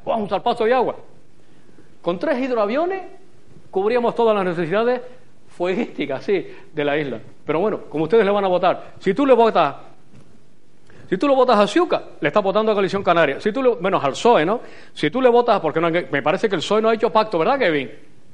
¡pum!, un salpazo de agua. Con 3 hidroaviones cubríamos todas las necesidades fueguísticas, sí, de la isla. Pero bueno, como ustedes le van a votar, si tú lo votas a Ciuca, le estás votando a Coalición Canaria. Menos al PSOE, ¿no? Si tú le votas, porque no, me parece que el PSOE no ha hecho pacto, ¿verdad, Kevin?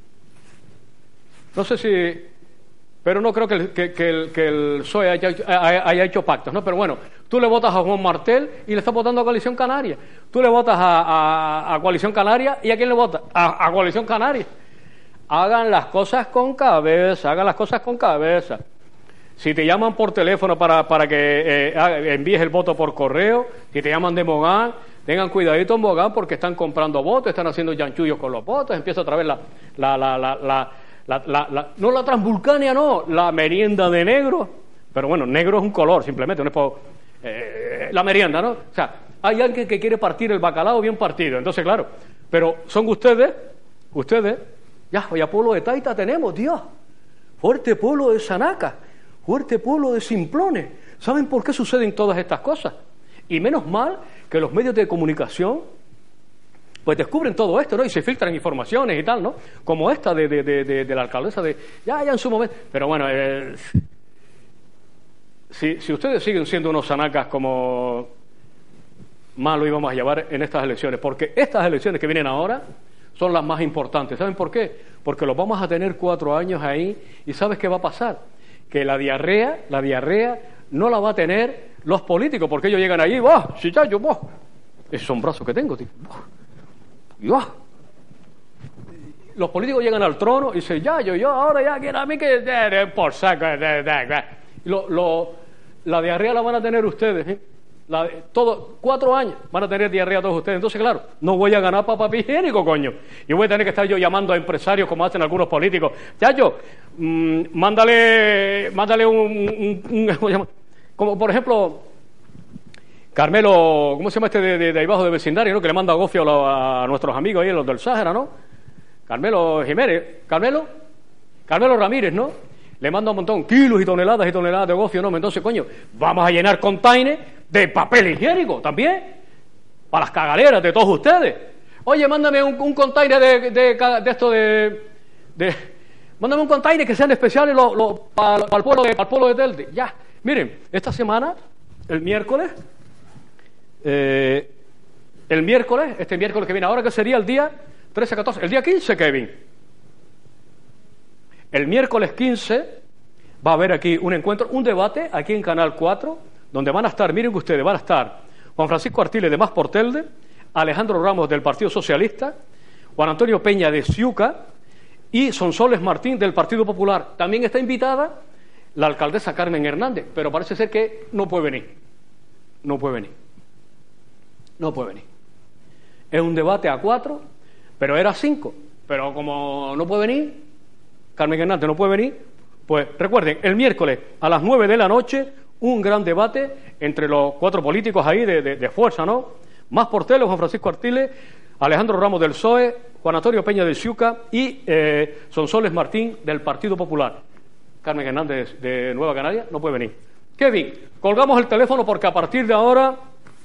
No sé si... Pero no creo que el PSOE haya hecho pactos, ¿no? Pero bueno, tú le votas a Juan Martel y le estás votando a Coalición Canaria. Tú le votas a Coalición Canaria, ¿y a quién le votas? A Coalición Canaria. Hagan las cosas con cabeza, hagan las cosas con cabeza. Si te llaman por teléfono para que envíes el voto por correo, si te llaman de Mogán, tengan cuidadito en Mogán porque están comprando votos, están haciendo chanchullos con los votos, empieza otra vez no la transvulcania, no, la merienda de negro. Pero bueno, negro es un color, simplemente, no es por, la merienda, ¿no? O sea, hay alguien que quiere partir el bacalao bien partido, entonces claro, pero son ustedes, ya, vaya pueblo de Taita tenemos, Dios, fuerte pueblo de Sanaca, fuerte pueblo de Simplones. ¿Saben por qué suceden todas estas cosas? Y menos mal que los medios de comunicación pues descubren todo esto, ¿no? Y se filtran informaciones y tal, ¿no? Como esta de la alcaldesa ya en su momento. Pero bueno, si ustedes siguen siendo unos sanacas, como mal lo íbamos a llevar en estas elecciones, porque estas elecciones que vienen ahora son las más importantes. ¿Saben por qué? Porque los vamos a tener 4 años ahí, y ¿sabes qué va a pasar? Que la diarrea no la va a tener los políticos, porque ellos llegan allí, ¡bah! ¡Sí, ya, yo, bah! Ese sombrazo que tengo, tío. ¡Bah! Los políticos llegan al trono y dicen, yo, ahora ya quiero a mí que... por saco... La diarrea la van a tener ustedes, ¿eh? 4 años van a tener diarrea todos ustedes. Entonces, claro, no voy a ganar para papel higiénico, coño. Y voy a tener que estar yo llamando a empresarios como hacen algunos políticos. Mándale como por ejemplo Carmelo, ¿cómo se llama este de ahí abajo de vecindario, ¿no? Que le manda gofio a nuestros amigos ahí, los del Sáhara, ¿no? Carmelo Jiménez, Carmelo Ramírez, ¿no? Le manda un montón, kilos y toneladas de gofio, ¿no? Entonces, coño, vamos a llenar containers de papel higiénico también, para las cagaleras de todos ustedes. Oye, mándame un container de esto mándame un container que sean especiales para el pueblo de Telde. Ya, miren, esta semana, este miércoles que viene ahora, que sería el día 13-14, el día 15, Kevin. El miércoles 15 va a haber aquí un encuentro, un debate aquí en Canal 4, donde van a estar, miren ustedes, van a estar Juan Francisco Artiles de Más por Telde, Alejandro Ramos del Partido Socialista, Juan Antonio Peña de Ciuca y Sonsoles Martín del Partido Popular. También está invitada la alcaldesa Carmen Hernández, pero parece ser que no puede venir. Es un debate a 4, pero era 5. Pero como no puede venir, Carmen Hernández no puede venir, pues recuerden, el miércoles a las 9 de la noche, un gran debate entre los 4 políticos ahí de fuerza, ¿no? Más por Tele, Juan Francisco Artiles, Alejandro Ramos del PSOE, Juan Antonio Peña de Ciuca y Sonsoles Martín del Partido Popular. Carmen Hernández de Nueva Canaria no puede venir. Kevin, colgamos el teléfono porque a partir de ahora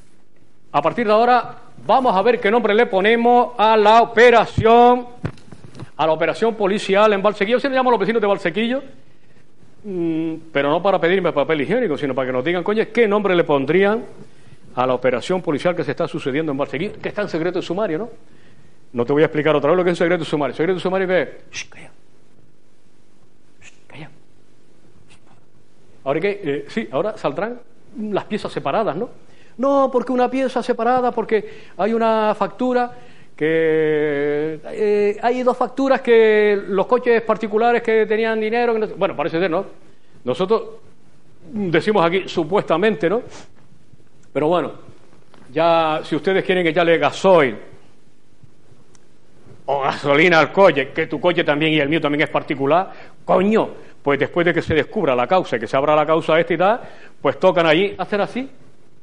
vamos a ver qué nombre le ponemos a la operación policial en Valsequillo. Yo siempre llamo a los vecinos de Valsequillo, pero no para pedirme papel higiénico, sino para que nos digan, coño, qué nombre le pondrían a la operación policial que se está sucediendo en Valsequillo, que está en secreto de sumario, ¿no? No te voy a explicar otra vez lo que es secreto de sumario. Secreto de sumario es que... Calla. Ahora saldrán las piezas separadas, ¿no? No, porque una pieza separada, porque hay una factura que... hay 2 facturas que los coches particulares que tenían dinero... Bueno, parece ser, ¿no? Nosotros decimos aquí supuestamente, ¿no? Pero bueno, ya si ustedes quieren echarle gasoil o gasolina al coche, que tu coche también y el mío también es particular, coño, pues después de que se descubra la causa y que se abra la causa esta y tal, pues tocan allí, hacen así,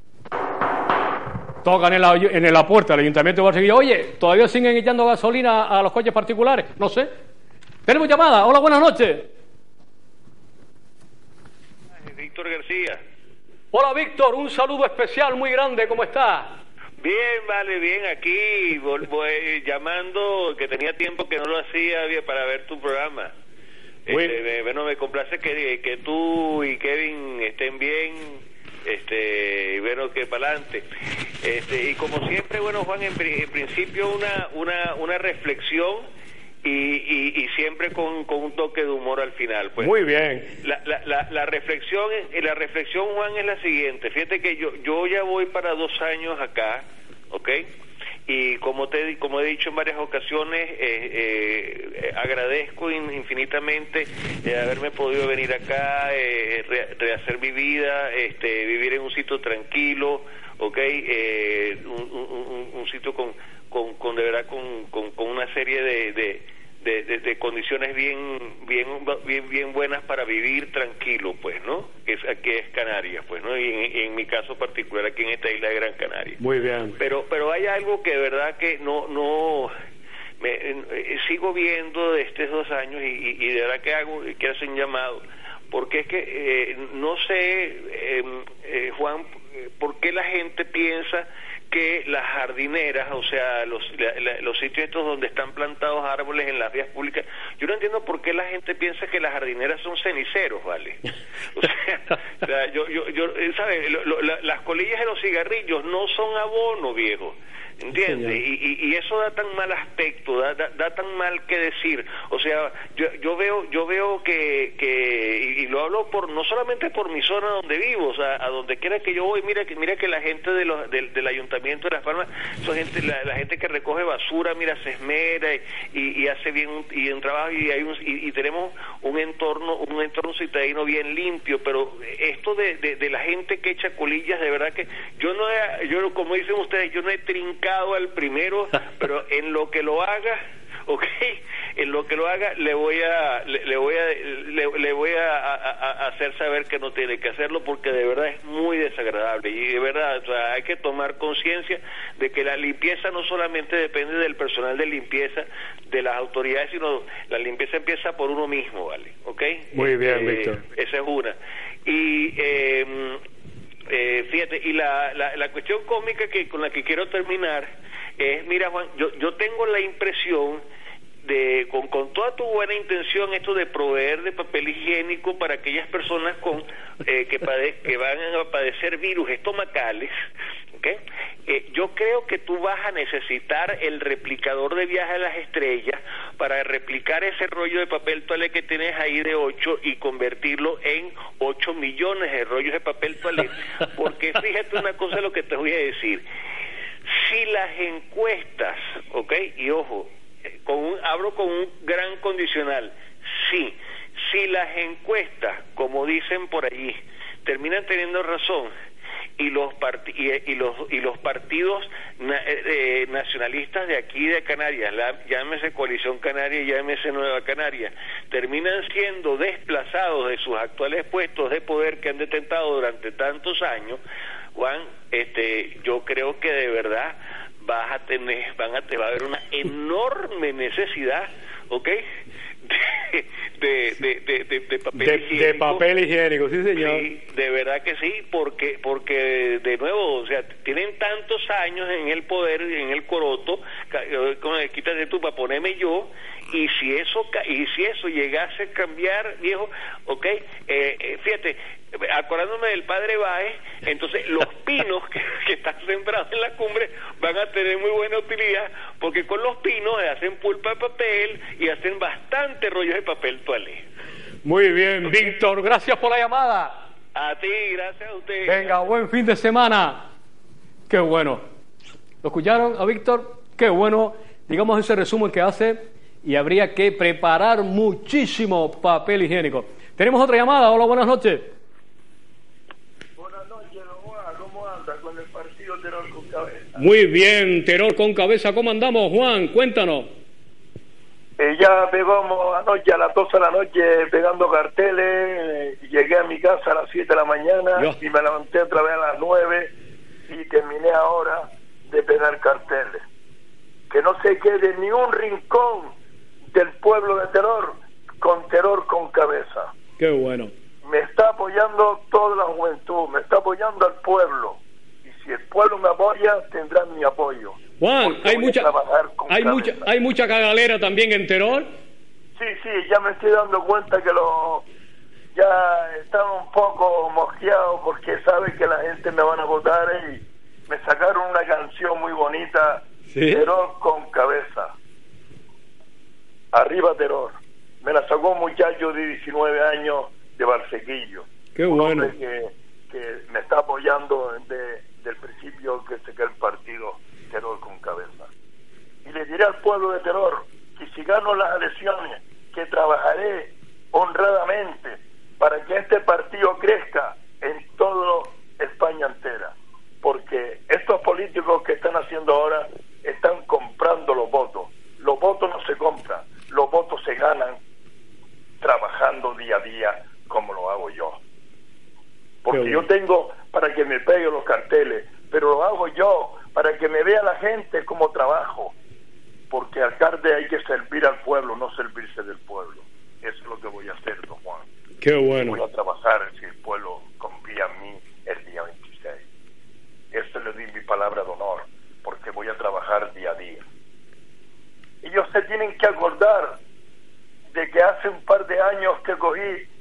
tocan en la puerta del Ayuntamiento de Valsequillo. Oye, ¿todavía siguen echando gasolina a los coches particulares? No sé. Tenemos llamada. Hola, buenas noches. Víctor García. Hola, Víctor, un saludo especial muy grande, ¿cómo estás? Bien, vale, bien, aquí voy llamando, que tenía tiempo que no lo hacía para ver tu programa. Bueno, me complace que tú y Kevin estén bien, y bueno, que para adelante. Y como siempre, bueno, Juan, en principio una reflexión y siempre con un toque de humor al final. Pues muy bien. La reflexión, Juan, es la siguiente. Fíjate que yo ya voy para 2 años acá, ¿ok? Y como he dicho en varias ocasiones, agradezco infinitamente haberme podido venir acá, rehacer mi vida, vivir en un sitio tranquilo, ¿ok? Un sitio con de verdad con una serie de condiciones bien buenas para vivir tranquilo, pues, ¿no? Aquí es Canarias, pues, ¿no? Y en mi caso particular aquí en esta isla de Gran Canaria. Muy bien. Pero hay algo que de verdad que no sigo viendo de estos 2 años y de verdad que quiero hacer un llamado, porque es que no sé, Juan, por qué la gente piensa que las jardineras, o sea, los sitios estos donde están plantados árboles en las vías públicas, yo no entiendo por qué la gente piensa que las jardineras son ceniceros, ¿vale? O sea yo ¿sabes? Las colillas de los cigarrillos no son abono, viejo, ¿entiendes? Y eso da tan mal aspecto, da tan mal que decir. O sea, yo veo que y lo hablo no solamente por mi zona donde vivo, o sea, a donde quiera que yo voy, mira que la gente del ayuntamiento de Las Palmas, son gente, la gente que recoge basura, mira, se esmera y hace bien un trabajo, y tenemos un entorno citadino bien limpio. Pero esto de la gente que echa colillas, de verdad que yo como dicen ustedes, yo no he trincado al primero, pero en lo que lo haga, ¿ok? En lo que lo haga le voy a hacer saber que no tiene que hacerlo, porque de verdad es muy desagradable. Y de verdad, o sea, hay que tomar conciencia de que la limpieza no solamente depende del personal de limpieza, de las autoridades, sino la limpieza empieza por uno mismo, ¿vale? ¿Ok? Muy bien, Víctor. Esa es una. Y fíjate, y la cuestión cómica con la que quiero terminar es, mira, Juan, yo tengo la impresión con toda tu buena intención, esto de proveer de papel higiénico para aquellas personas que van a padecer virus estomacales, ¿okay? Yo creo que tú vas a necesitar el replicador de Viaje a las Estrellas para replicar ese rollo de papel toalé que tienes ahí de 8 y convertirlo en 8 millones de rollos de papel toalé, porque fíjate una cosa, lo que te voy a decir. Si las encuestas, ¿ok? Y ojo, hablo con un gran condicional, sí, si las encuestas, como dicen por allí, terminan teniendo razón, y los partidos nacionalistas de aquí de Canarias, llámese Coalición Canaria, llámese Nueva Canaria, terminan siendo desplazados de sus actuales puestos de poder que han detentado durante tantos años, Juan, yo creo que de verdad va a haber una enorme necesidad, ¿ok? De papel higiénico. De papel higiénico, sí, señor. Sí, de verdad que sí, porque de nuevo, o sea, tienen tantos años en el poder, en el coroto, quítate tú para ponerme yo, y si eso llegase a cambiar, viejo, ¿ok? Fíjate, acordándome del padre Báez, entonces los pinos que están sembrados en la cumbre van a tener muy buena utilidad, porque con los pinos hacen pulpa de papel y hacen bastante rollos de papel toalé. Muy bien, Víctor, gracias por la llamada. A ti, gracias a usted. Venga, buen fin de semana. Qué bueno. ¿Lo escucharon a Víctor? Qué bueno. Digamos ese resumen que hace, y habría que preparar muchísimo papel higiénico. Tenemos otra llamada. Hola, buenas noches. ¿Cómo anda con el partido Terror con Cabeza? Muy bien, Terror con Cabeza. ¿Cómo andamos, Juan? Cuéntanos. Ya pegamos anoche a las 12 de la noche pegando carteles, llegué a mi casa a las 7 de la mañana y me levanté otra vez a las 9 y terminé ahora de pegar carteles. Que no se quede ni un rincón del pueblo de Terror con Cabeza. Qué bueno. Me está apoyando toda la juventud, me está apoyando al pueblo. Y Si el pueblo me apoya, tendrán mi apoyo. Juan, hay mucha cagalera también en Teror. Sí, ya me estoy dando cuenta que ya están un poco mosqueados porque saben que la gente me van a votar y me sacaron una canción muy bonita, ¿sí? Teror con cabeza. Arriba Teror. Me la sacó un muchacho de 19 años de Barsequillo. Qué bueno. Un hombre que me está apoyando del principio que saqué el partido Teror con cabeza. Y le diré al pueblo de Teror que si gano las elecciones, que trabajaré honradamente para que este partido crezca en toda España entera, porque estos políticos que están haciendo ahora están comprando los votos. Los votos no se compran, los votos se ganan trabajando día a día como lo hago yo, porque yo tengo para que me peguen los carteles, pero lo hago yo para que me vea la gente como trabajo, porque alcalde hay que servir al pueblo, no servirse del pueblo. Eso es lo que voy a hacer, don Juan. Qué bueno. Voy a trabajar si el pueblo confía en mí el día 26. Eso le di mi palabra de honor, porque voy a trabajar día a día. Ellos se tienen que acordar de que hace un par de años que cogí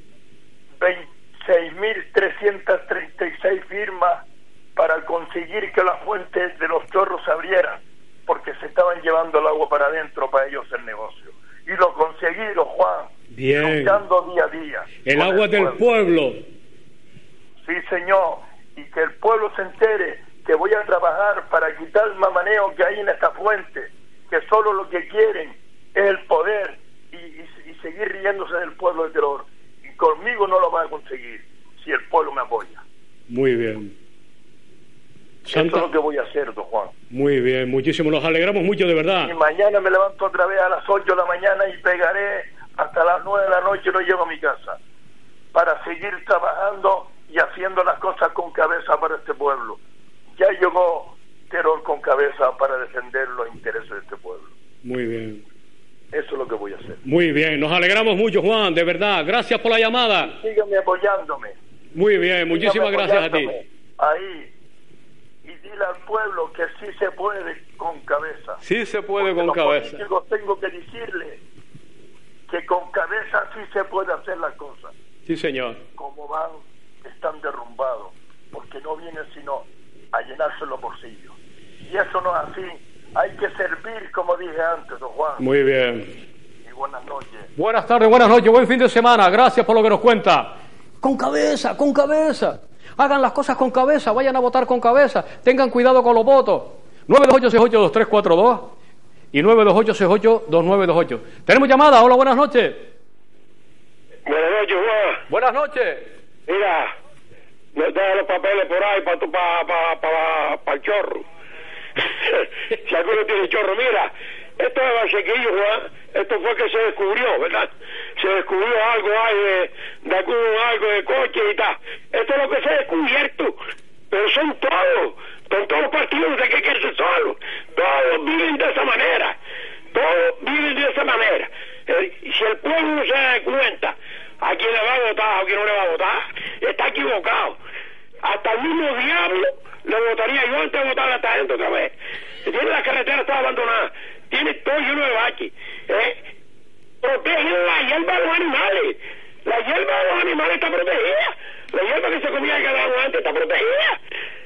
26.336 firmas para conseguir que las fuentes de los chorros se abrieran, porque se estaban llevando el agua para adentro para ellos el negocio. Y lo conseguí, don Juan. Bien. Luchando día a día. El agua del pueblo. Sí, señor. Y que el pueblo se entere que voy a trabajar para quitar el mamaneo que hay en esta fuente, que solo lo que quieren es el poder y seguir riéndose del pueblo de Teror. Y conmigo no lo van a conseguir si el pueblo me apoya. Muy bien. Santa... Eso es lo que voy a hacer, don Juan. Muy bien, muchísimo. Nos alegramos mucho, de verdad. Y mañana me levanto otra vez a las 8 de la mañana y pegaré hasta las 9 de la noche, no llego a mi casa, para seguir trabajando y haciendo las cosas con cabeza para este pueblo. Ya llegó Teror con cabeza para defender los intereses de este pueblo. Muy bien. Eso es lo que voy a hacer. Muy bien, nos alegramos mucho, Juan, de verdad. Gracias por la llamada. Síganme apoyándome. Muy bien, muchísimas gracias a ti. Ahí. Y dile al pueblo que sí se puede con cabeza. Sí se puede con cabeza. Los tengo que decirle que con cabeza sí se puede hacer las cosas. Sí, señor. Como van, están derrumbados, porque no vienen sino a llenarse los bolsillos. Y eso no es así. Hay que servir, como dije antes, don Juan. Muy bien. Y buenas noches. Buenas tardes, buenas noches, buen fin de semana. Gracias por lo que nos cuenta. Con cabeza, con cabeza. Hagan las cosas con cabeza, vayan a votar con cabeza. Tengan cuidado con los votos. 928-68-2342 y 928-68-2928. ¿Tenemos llamada? Hola, buenas noches. Buenas noches, Juan. Buenas noches. Mira, me trae los papeles por ahí para el chorro. Si alguno tiene chorro, mira, esto de Barsequillo, Juan, esto fue que se descubrió, ¿verdad? Se descubrió algo ahí de algo de coche y tal. Esto es lo que se ha descubierto, pero son todos los partidos de que quererse solo. Todos viven de esa manera. Y si el pueblo no se da cuenta a quién le va a votar o a quién no le va a votar, está equivocado. Hasta el mismo diablo le votaría yo antes de votar hasta adentro otra vez. Tiene la carretera toda abandonada, tiene todo lleno de baches. Protegen la hierba de los animales. La hierba de los animales está protegida. La hierba que se comía cada antes está protegida.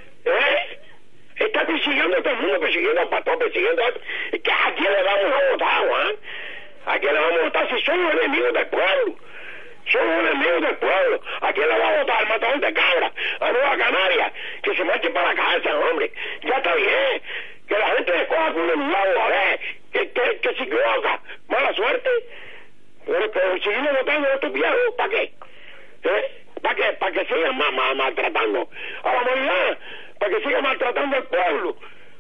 Está persiguiendo a todo el mundo, persiguiendo al pastor, persiguiendo a... ¿A quién le vamos a votar, Juan? ¿A quién le vamos a votar si somos enemigos del pueblo? Somos enemigos del pueblo. ¿A quién le va a votar? Al matador de cabra, a Nueva Canaria, que se marche para la cárcel, hombre. Ya está bien. Que la gente escoja con un nuevo, a ver, que se equivoca. Mala suerte. Pero seguimos votando a estos viejos, ¿para qué? Para que sigan maltratando a la humanidad, para que sigan maltratando al pueblo.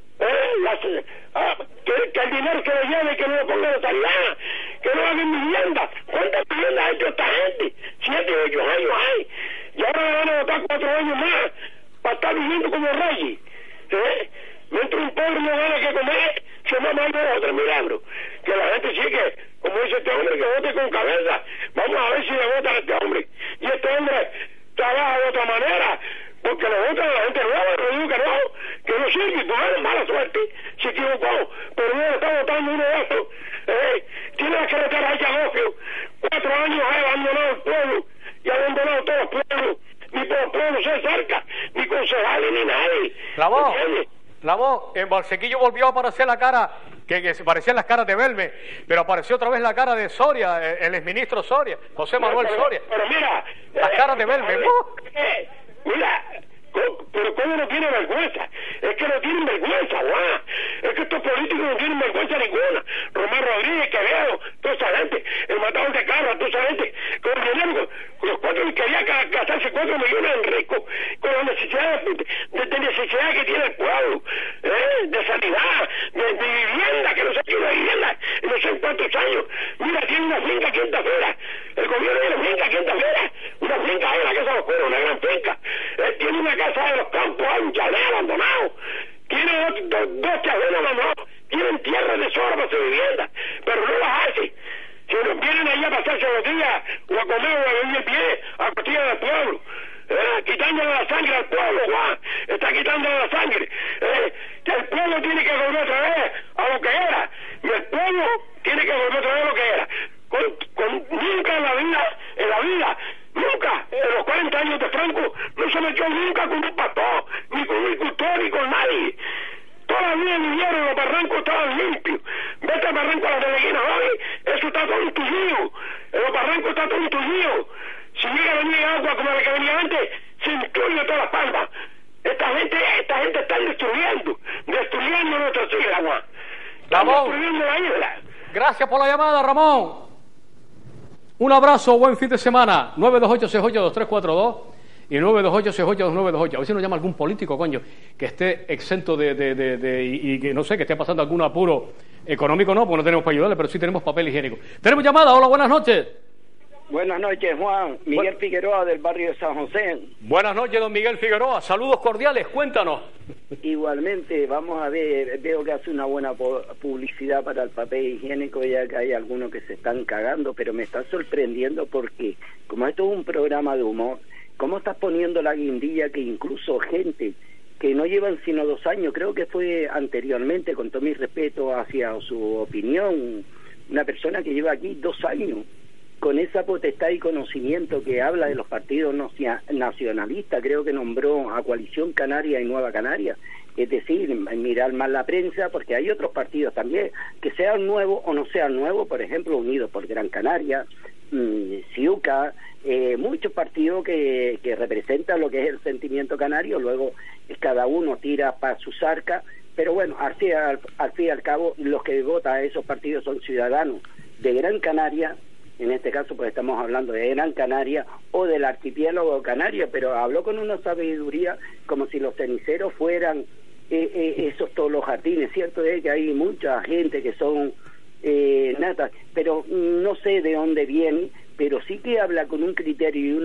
Que el dinero que le lleve, que no lo ponga de sanidad, que no hagan vivienda. ¿Cuántas viviendas ha hecho esta gente? 7 o 8 años hay. Y ahora le van a votar 4 años más para estar viviendo como reyes. Mientras un pobre no gana que comer, se mama algo de otro milagro. Que la gente sigue, como dice este hombre, que vote con cabeza. Vamos a ver si le votan a este hombre. Y este hombre trabaja de otra manera, porque le votan a la gente nueva, no digo que no. que no sirve, pues mala suerte, se equivocó, pero no está votando uno de estos. Tiene la carretera hecha gofio, 4 años ha abandonado el pueblo y ha abandonado todos los pueblos, ni por los pueblos se acerca, ni concejales ni nadie. Ramón, en Valsequillo volvió a aparecer la cara, que se parecían las caras de Belme, pero apareció otra vez la cara de Soria, el exministro Soria, José Manuel Soria. Pero mira, las caras de Belme. Mira, pero ¿cómo no tiene vergüenza? Es que no tienen vergüenza, Juan. Es que estos políticos no tienen vergüenza ninguna. Román Rodríguez, Quevedo, toda esa gente, el matador de Carlos, toda esa gente, con el dinero, con los 4 quería gastarse 4 millones en rico, con las necesidades de necesidad que tiene el pueblo, de sanidad, de vivienda, que no se tiene vivienda en no sé en cuántos años. Mira, tiene una finca aquí en Tafera, el gobierno tiene una finca aquí en Tafera, una finca ahí en la Casa de los Cueros, una gran finca. Tiene una casa de los campos, hay un chalet abandonado, tiene dos chalets abandonados, tienen tierra de sobra para su vivienda, pero no las hace. Si no vienen ahí a pasarse los días, o a comer, o a venir pie, a costilla del pueblo, quitándole la sangre al pueblo, Juan, está quitándole la sangre. Que el pueblo tiene que volver otra vez a lo que era, y el pueblo tiene que volver otra vez a lo que era. Nunca en la vida, nunca, en los 40 años de Franco, no se metió nunca con un pastor, ni con un agricultor, ni con nadie. Todavía vivieron, los barrancos estaban limpios. Vete al barranco a las Deleguinas hoy, eso está todo entullido. En los barrancos está todo entullido. Si llega a venir agua como la que venía antes, se entulle todas las palmas. Esta gente está destruyendo nuestra isla, Juan. Ramón, destruyendo la isla. Gracias por la llamada, Ramón. Un abrazo, buen fin de semana. 928-68-2342 y 928-68-2928. A ver si nos llama algún político, coño, que esté exento y que no sé, que esté pasando algún apuro económico, no, porque no tenemos para ayudarle, pero sí tenemos papel higiénico. Tenemos llamada. Hola, buenas noches. Buenas noches, Juan. Miguel Figueroa, del barrio de San José. Buenas noches, don Miguel Figueroa. Saludos cordiales, cuéntanos. Igualmente, vamos a ver, veo que hace una buena publicidad para el papel higiénico, ya que hay algunos que se están cagando, pero me está sorprendiendo porque, como esto es un programa de humor, ¿cómo estás poniendo la guindilla que incluso gente que no llevan sino 2 años, creo que fue anteriormente, con todo mi respeto hacia su opinión, una persona que lleva aquí 2 años, con esa potestad y conocimiento que habla de los partidos nacionalistas, creo que nombró a Coalición Canaria y Nueva Canaria, es decir, mirar más la prensa, porque hay otros partidos también, que sean nuevos o no sean nuevos, por ejemplo, Unidos por Gran Canaria, Ciuca, muchos partidos que representan lo que es el sentimiento canario, luego cada uno tira para sus arcas, pero bueno, al fin y al cabo, los que votan a esos partidos son ciudadanos de Gran Canaria. En este caso pues estamos hablando de Gran Canaria o del archipiélago canario, pero habló con una sabiduría como si los ceniceros fueran esos todos los jardines. Cierto es que hay mucha gente que son natas, pero no sé de dónde vienen, pero sí que habla con un criterio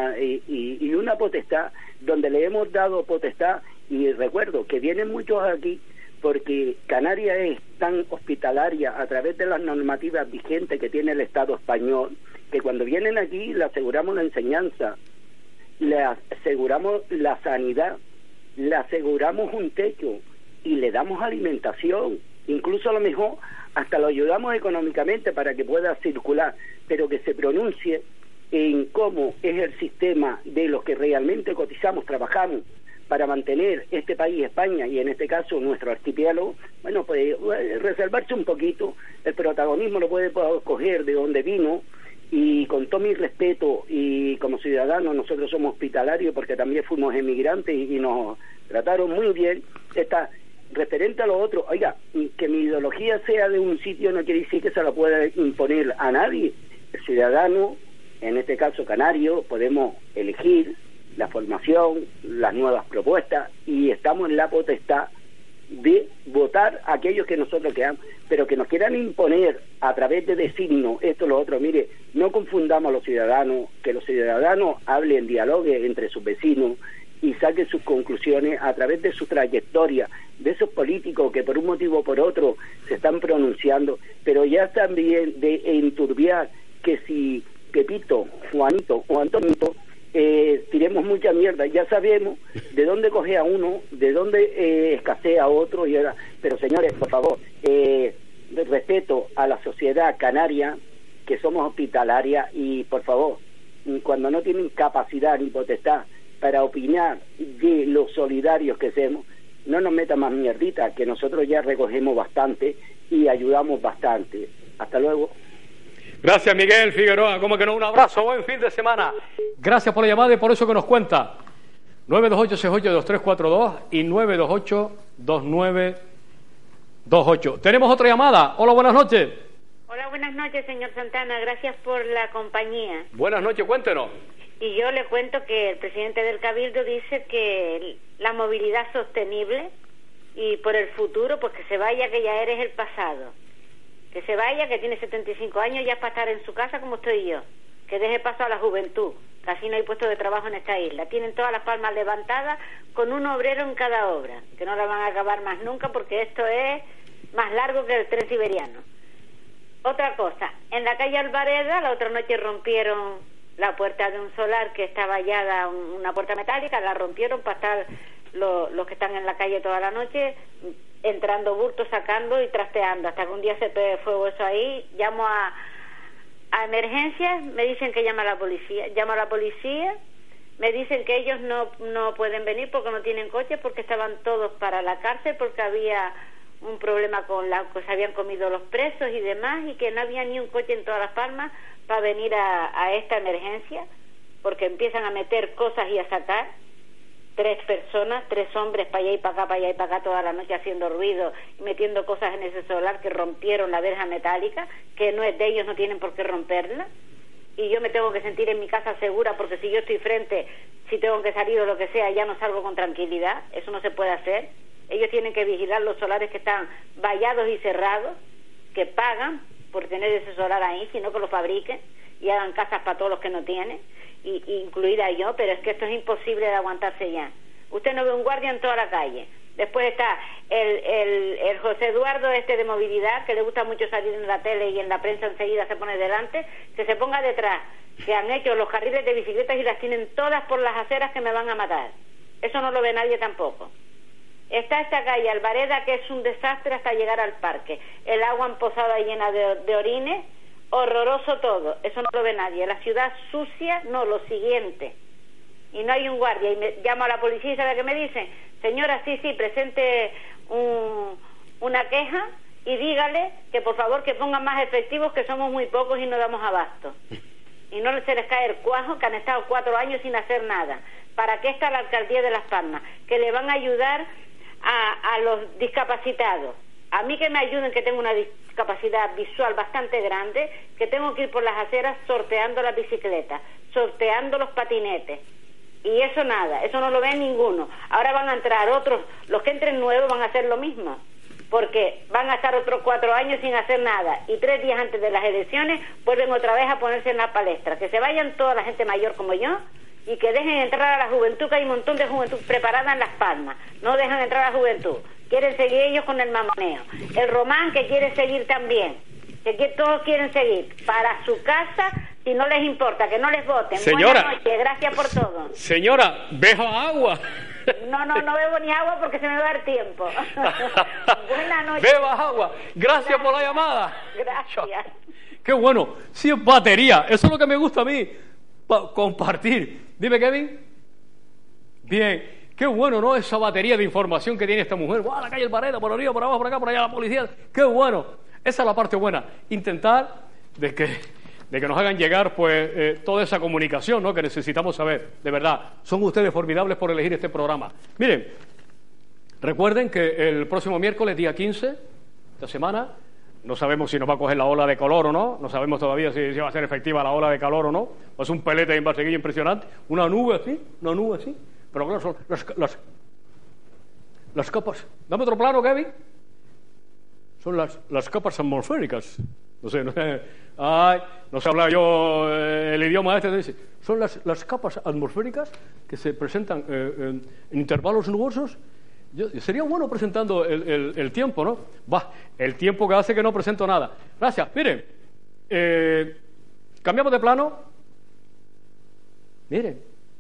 y una potestad, donde le hemos dado potestad, y recuerdo que vienen muchos aquí porque Canarias es tan hospitalaria a través de las normativas vigentes que tiene el Estado español, que cuando vienen aquí le aseguramos la enseñanza, le aseguramos la sanidad, le aseguramos un techo y le damos alimentación, incluso a lo mejor hasta lo ayudamos económicamente para que pueda circular, pero que se pronuncie en cómo es el sistema de los que realmente cotizamos, trabajamos para mantener este país, España, y en este caso nuestro archipiélago. Bueno, pues reservarse un poquito, el protagonismo lo puede coger de donde vino, y con todo mi respeto, y como ciudadanos nosotros somos hospitalarios porque también fuimos emigrantes y nos trataron muy bien. Está referente a lo otro, oiga, que mi ideología sea de un sitio no quiere decir que se la pueda imponer a nadie. El ciudadano, en este caso canario, podemos elegir la formación, las nuevas propuestas, y estamos en la potestad de votar a aquellos que nosotros queramos, pero que nos quieran imponer a través de designos esto, lo otro. Mire, no confundamos a los ciudadanos, que los ciudadanos hablen, dialoguen entre sus vecinos y saquen sus conclusiones a través de su trayectoria, de esos políticos que por un motivo o por otro se están pronunciando, pero ya también de enturbiar que si Pepito, Juanito o Antonito tiremos mucha mierda. Ya sabemos de dónde coge a uno, de dónde escasea a otro. Pero señores, por favor, respeto a la sociedad canaria, que somos hospitalarias, y por favor, cuando no tienen capacidad ni potestad para opinar de los solidarios que somos, no nos metan más mierdita, que nosotros ya recogemos bastante y ayudamos bastante. Hasta luego. Gracias, Miguel Figueroa. Como que no, un abrazo, buen fin de semana. Gracias por la llamada y por eso que nos cuenta. 928-68-2342 y 928-2928. Tenemos otra llamada. Hola, buenas noches. Hola, buenas noches, señor Santana. Gracias por la compañía. Buenas noches, cuéntenos. Y yo le cuento que el presidente del Cabildo dice que la movilidad sostenible y por el futuro, pues que se vaya, que ya eres el pasado. Que se vaya, que tiene 75 años, ya es para estar en su casa como estoy yo. Que deje paso a la juventud. Casi no hay puestos de trabajo en esta isla. Tienen todas las palmas levantadas con un obrero en cada obra, que no la van a acabar más nunca porque esto es más largo que el tren siberiano. Otra cosa, en la calle Alvareda la otra noche rompieron la puerta de un solar que estaba vallada, una puerta metálica, la rompieron para estar los que están en la calle toda la noche entrando bultos, sacando y trasteando, hasta que un día se pegó fuego eso ahí. Llamo a emergencias, me dicen que llama a la policía, llamo a la policía, me dicen que ellos no pueden venir porque no tienen coche, porque estaban todos para la cárcel, porque había un problema con que se habían comido los presos y demás, y que no había ni un coche en todas las Palmas para venir a esta emergencia, porque empiezan a meter cosas y a sacar. 3 personas, 3 hombres para allá y para acá, para allá y para acá toda la noche haciendo ruido y metiendo cosas en ese solar, que rompieron la verja metálica, que no es de ellos, no tienen por qué romperla. Y yo me tengo que sentir en mi casa segura, porque si yo estoy frente, si tengo que salir o lo que sea, ya no salgo con tranquilidad. Eso no se puede hacer. Ellos tienen que vigilar los solares que están vallados y cerrados, que pagan por tener ese solar ahí, sino que lo fabriquen y hagan casas para todos los que no tienen, incluida yo. Pero es que esto es imposible de aguantarse ya. Usted no ve un guardia en toda la calle. Después está el José Eduardo de movilidad, que le gusta mucho salir en la tele y en la prensa enseguida se pone delante, que se ponga detrás, que han hecho los carriles de bicicletas y las tienen todas por las aceras, que me van a matar. Eso no lo ve nadie tampoco. Está esta calle Alvareda, que es un desastre hasta llegar al parque. El agua emposada llena de orines, horroroso todo. Eso no lo ve nadie. La ciudad sucia, no, lo siguiente. Y no hay un guardia. Y me llamo a la policía y ¿sabe qué me dicen? Señora, sí, presente una queja y dígale que por favor que pongan más efectivos, que somos muy pocos y no damos abasto. Y no se les cae el cuajo, que han estado 4 años sin hacer nada. ¿Para qué está la alcaldía de Las Palmas? Que le van a ayudar a los discapacitados. A mí que me ayuden, que tengo una discapacidad visual bastante grande, que tengo que ir por las aceras sorteando las bicicletas, sorteando los patinetes. Y eso nada, eso no lo ve ninguno. Ahora van a entrar otros, los que entren nuevos van a hacer lo mismo, porque van a estar otros 4 años sin hacer nada, y 3 días antes de las elecciones vuelven otra vez a ponerse en la palestra. Que se vayan toda la gente mayor como yo, y que dejen entrar a la juventud, que hay un montón de juventud preparada en Las Palmas. No dejan entrar a la juventud, quieren seguir ellos con el mamoneo. El Román, que quiere seguir también, que todos quieren seguir para su casa, si no les importa, que no les voten. Señora, buenas noches, gracias por todo. Señora, beba agua. No bebo ni agua porque se me va el tiempo. Buenas noches. Beba agua. Gracias por la llamada. Gracias. Qué bueno. Sí, es batería. Eso es lo que me gusta a mí. Compartir. Dime, Kevin. Bien. Qué bueno, ¿no? Esa batería de información que tiene esta mujer. ¡Guau! La calle Alvareda, por arriba, por abajo, por acá, por allá, la policía. Qué bueno. Esa es la parte buena. Intentar de que nos hagan llegar pues toda esa comunicación, ¿no?, que necesitamos saber. De verdad, son ustedes formidables por elegir este programa. Miren, recuerden que el próximo miércoles, día 15 esta semana, no sabemos si nos va a coger la ola de calor o no, no sabemos todavía si va a ser efectiva la ola de calor o no. Va a ser un pelete en Barseguillo impresionante, una nube así, pero claro, son las capas. Dame otro plano, Kevin. Son las capas atmosféricas. No sé hablar yo el idioma dice. Son las capas atmosféricas que se presentan en intervalos nubosos. Sería bueno presentando el tiempo, ¿no? El tiempo que hace que no presento nada. Gracias. Miren, cambiamos de plano. Miren,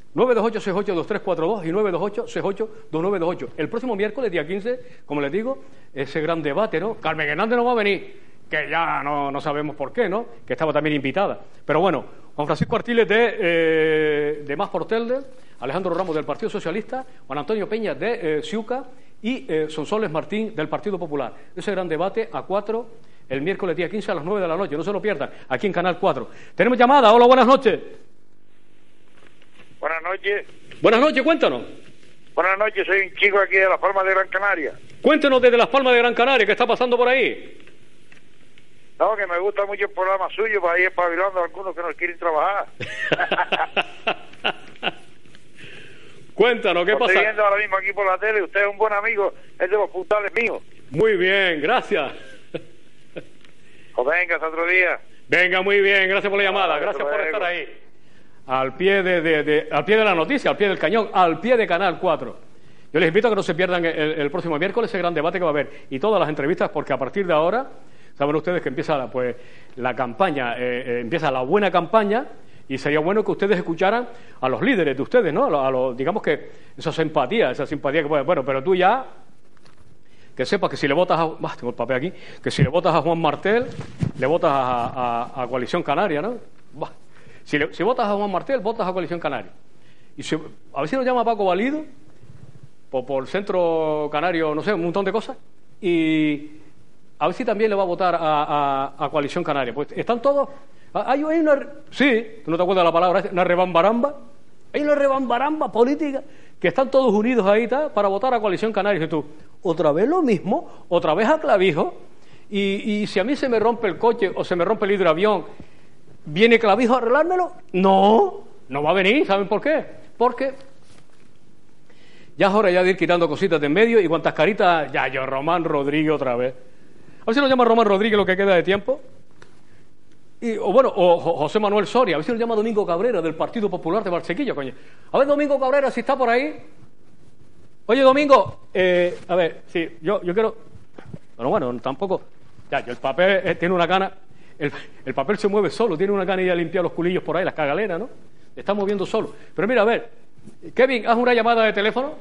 928-68-2342 y 928-68-2928. El próximo miércoles, día 15, como les digo, ese gran debate, ¿no? Carmen Hernández no va a venir, que ya no sabemos por qué, ¿no? Que estaba también invitada. Pero bueno, Juan Francisco Artiles de Más por Telde, Alejandro Ramos del Partido Socialista, Juan Antonio Peña de Ciuca y Sonsoles Martín del Partido Popular. Ese gran debate a 4 el miércoles día 15 a las 9 de la noche. No se lo pierdan, aquí en Canal 4. Tenemos llamada. Hola, buenas noches. Buenas noches. Buenas noches, cuéntanos. Buenas noches, soy un chico aquí de Las Palmas de Gran Canaria. Cuéntenos desde Las Palmas de Gran Canaria, ¿qué está pasando por ahí? No, que me gusta mucho el programa suyo para ir espabilando a algunos que no quieren trabajar. Cuéntanos, ¿qué pasa? Estoy viendo ahora mismo aquí por la tele, usted es un buen amigo, es de los puntales míos. Muy bien, gracias. Pues venga, hasta otro día. Venga, muy bien, gracias por la llamada, gracias por estar ahí. Al pie al pie de la noticia, al pie del cañón, al pie de Canal 4. Yo les invito a que no se pierdan el próximo miércoles ese gran debate que va a haber y todas las entrevistas, porque a partir de ahora saben ustedes que empieza la campaña, empieza la buena campaña, y sería bueno que ustedes escucharan a los líderes de ustedes, ¿no? Digamos que esa simpatía que bueno, pero tú ya que sepas que si le votas tengo el papel aquí, que si le votas a Juan Martel, le votas a Coalición Canaria, ¿no? Si votas a Juan Martel, votas a Coalición Canaria. Y a ver si nos llama Paco Valido, por Centro Canario, no sé, un montón de cosas, y a ver si también le va a votar a Coalición Canaria. Pues están todos... Hay una... Sí, tú no te acuerdas de la palabra, una rebambaramba. Hay una rebambaramba política que están todos unidos ahí para votar a Coalición Canaria. Y tú, otra vez lo mismo, otra vez a Clavijo, y si a mí se me rompe el coche o se me rompe el hidroavión, ¿viene Clavijo a arreglármelo? No va a venir. ¿Saben por qué? Porque ya es hora de ir quitando cositas de en medio y cuantas caritas, Román Rodríguez otra vez. A ver si nos llama Román Rodríguez lo que queda de tiempo. O José Manuel Soria, a ver si nos llama Domingo Cabrera del Partido Popular de Barsequillo, coño. A ver, Domingo Cabrera, si está por ahí. Oye, Domingo, a ver, sí, yo quiero... Bueno, tampoco... el papel tiene una gana... El papel se mueve solo, tiene una gana de ir a limpiar los culillos por ahí, las cagaleras, ¿no? Está moviendo solo. Pero mira, a ver, Kevin, haz una llamada de teléfono.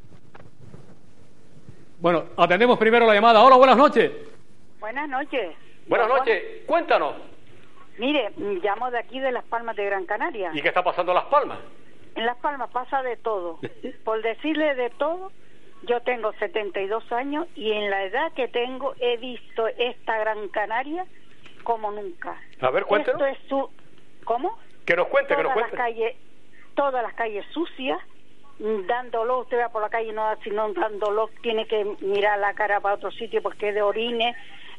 Bueno, atendemos primero la llamada. Hola, buenas noches. Buenas noches. Buenas noches, cuéntanos. Mire, llamo de aquí de Las Palmas de Gran Canaria. ¿Y qué está pasando en Las Palmas? En Las Palmas pasa de todo. Por decirle de todo, yo tengo 72 años y en la edad que tengo he visto esta Gran Canaria como nunca. A ver, cuéntenos. Esto es ¿Cómo? Que nos cuente, todas las calles sucias, dándolo, usted va por la calle, no, sino dándolo, tiene que mirar la cara para otro sitio porque es de orines.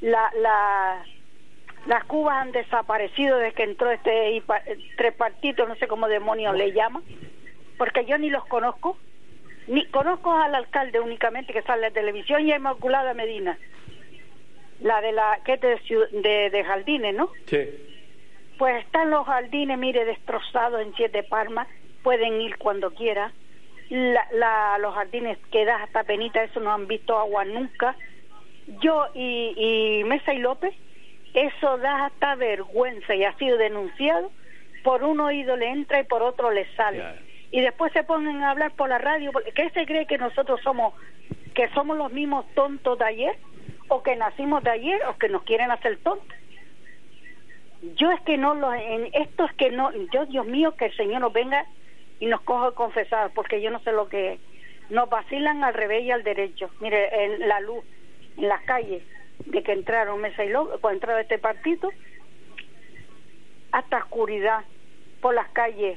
Las cubas han desaparecido desde que entró este tripartito, no sé cómo demonios le llaman, porque yo ni los conozco, ni conozco al alcalde únicamente que sale en la televisión y a Inmaculada Medina, la que es de Jardines, ¿no? Sí. Pues están los jardines, mire, destrozados en 7 Palmas, pueden ir cuando quieran. Los jardines que da hasta penita, eso no han visto agua nunca. Yo y Mesa y López, eso da hasta vergüenza y ha sido denunciado. Por un oído le entra y por otro le sale. Yeah. Y después se ponen a hablar por la radio. ¿Qué se cree que nosotros somos los mismos tontos de ayer? ¿O que nacimos de ayer? ¿O que nos quieren hacer tontos? Yo es que no, esto es que no, yo, Dios mío, que el Señor nos venga y nos coja confesados, porque yo no sé lo que nos vacilan al revés y al derecho. Mire, la luz en las calles, de que entraron Mesa y López, cuando entraba este partido, hasta oscuridad por las calles,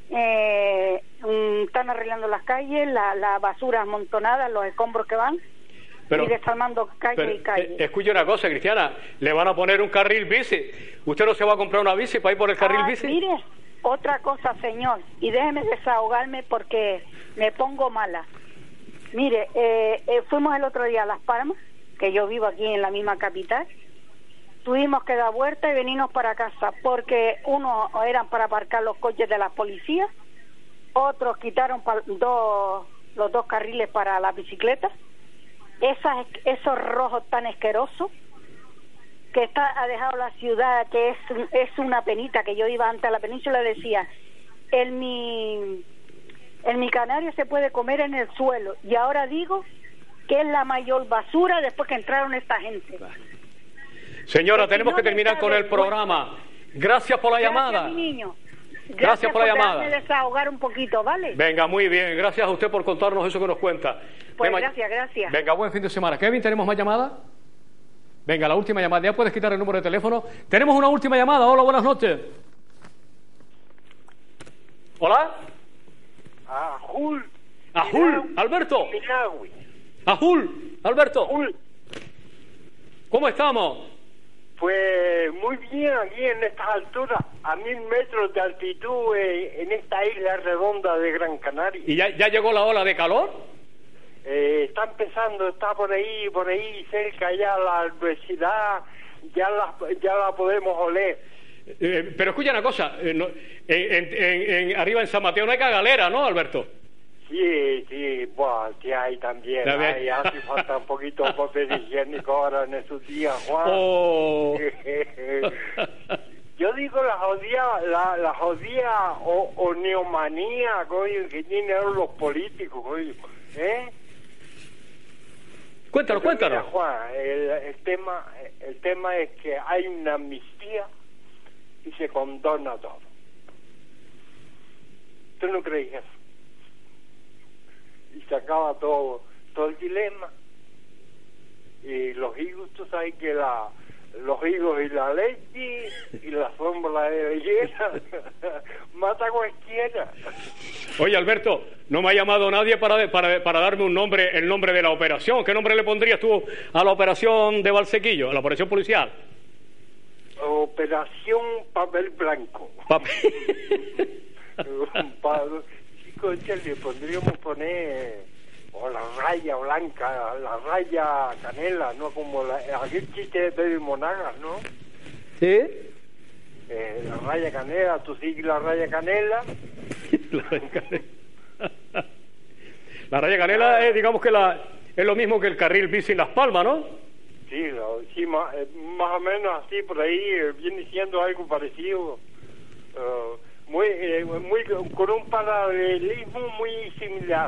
están arreglando las calles, la basura amontonada, los escombros que van, y desarmando calle y calle. Escuche una cosa, Cristiana, le van a poner un carril bici. ¿Usted no se va a comprar una bici para ir por el carril bici? Mire, otra cosa, señor, y déjeme desahogarme porque me pongo mala. Mire, fuimos el otro día a Las Palmas, que yo vivo aquí en la misma capital. Tuvimos que dar vuelta y venirnos para casa, porque unos eran para aparcar los coches de la policía, otros quitaron los 2 carriles para la bicicleta. Esos rojos tan asquerosos que ha dejado la ciudad, que es una penita, que yo iba antes a la península, decía, En mi canario se puede comer en el suelo y ahora digo que es la mayor basura después que entraron esta gente. Señora, tenemos que terminar con el programa. Gracias por la llamada. Mi niño. Gracias por la llamada. Déjame desahogar un poquito, ¿vale? Venga, muy bien. Gracias a usted por contarnos eso que nos cuenta. Pues gracias. Venga, buen fin de semana. Kevin, ¿tenemos más llamadas? Venga, la última llamada. Ya puedes quitar el número de teléfono. Tenemos una última llamada. Hola, buenas noches. Hola. Ajul, Alberto. Milagui. Ajul, Alberto. Ajul. ¿Cómo estamos? Pues muy bien, aquí en estas alturas, a 1000 metros de altitud, en esta isla redonda de Gran Canaria. ¿Y ya llegó la ola de calor? Está empezando, está por ahí cerca ya la nubosidad, ya la podemos oler. Pero escucha una cosa, arriba en San Mateo no hay cagalera, ¿no, Alberto? Sí, bueno, sí hay también. Hace falta un poquito de papel higiénico ahora en estos días, Juan. Oh. Yo digo la jodida o neomanía, coño, que tienen los políticos, coño, Cuéntanos. Mira, Juan, el tema es que hay una amnistía y se condona todo. ¿Tú no crees eso? Y se acaba todo el dilema. Y los higos, tú sabes que los higos y la leche y la sombra de belleza mata a cualquiera. Oye, Alberto, no me ha llamado nadie para darme un nombre, el nombre de la operación. ¿Qué nombre le pondrías tú a la operación de Valsequillo, a la operación policial? Operación Papel Blanco. Chicos, le podríamos poner la raya blanca, la raya canela, ¿no? Como aquel chiste de Pedro Monagas, ¿no? ¿Sí? La raya canela, tú sigues la raya canela. La raya canela es, digamos que es lo mismo que el carril bici en Las Palmas, ¿no? Sí, más o menos así, por ahí viene siendo algo parecido. Muy con un paralelismo muy similar.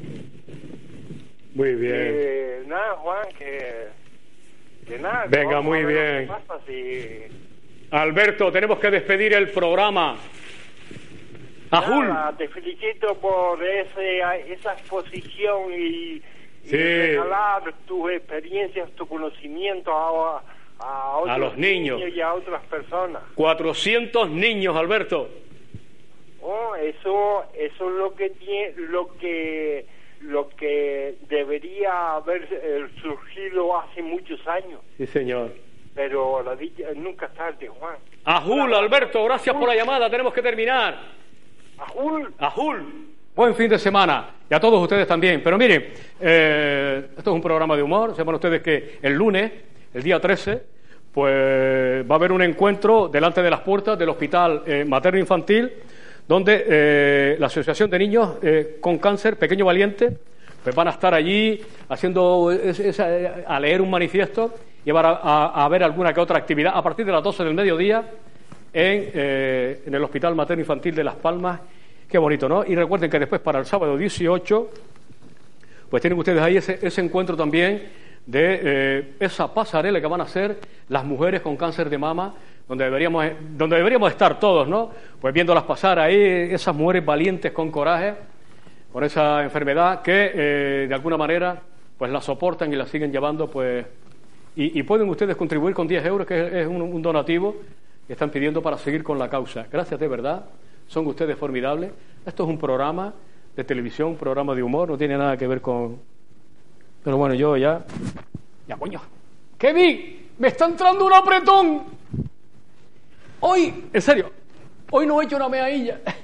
Muy bien. Nada, Juan, que nada. Venga, muy bien. Pasa, Alberto, tenemos que despedir el programa. Ajul. Te felicito por esa exposición y regalar tus experiencias, tu conocimiento a otros los niños y a otras personas. 400 niños, Alberto. Eso es lo que debería haber surgido hace muchos años. Sí, señor. Pero la dicha nunca es tarde, Juan. Ajul, Alberto, gracias por la llamada. Tenemos que terminar. Ajul. Buen fin de semana. Y a todos ustedes también. Pero miren, esto es un programa de humor. Sepan ustedes que el lunes, el día 13, pues va a haber un encuentro delante de las puertas del Hospital Materno Infantil, donde la Asociación de Niños con Cáncer, Pequeño Valiente, pues van a estar allí haciendo a leer un manifiesto y van a ver alguna que otra actividad a partir de las 12 del mediodía en el Hospital Materno Infantil de Las Palmas. Qué bonito, ¿no? Y recuerden que después, para el sábado 18, pues tienen ustedes ahí ese encuentro también de esa pasarela que van a hacer las mujeres con cáncer de mama, donde deberíamos estar todos, ¿no? Pues viéndolas pasar ahí, esas mujeres valientes con coraje, con esa enfermedad que de alguna manera pues la soportan y la siguen llevando, pues y pueden ustedes contribuir con 10 euros, que es un donativo que están pidiendo para seguir con la causa. Gracias de verdad, son ustedes formidables. Esto es un programa de televisión, un programa de humor, no tiene nada que ver con... Pero bueno, yo ya coño. ¡Kevin! ¡Me está entrando un apretón! Hoy, en serio, hoy no he hecho una meadilla.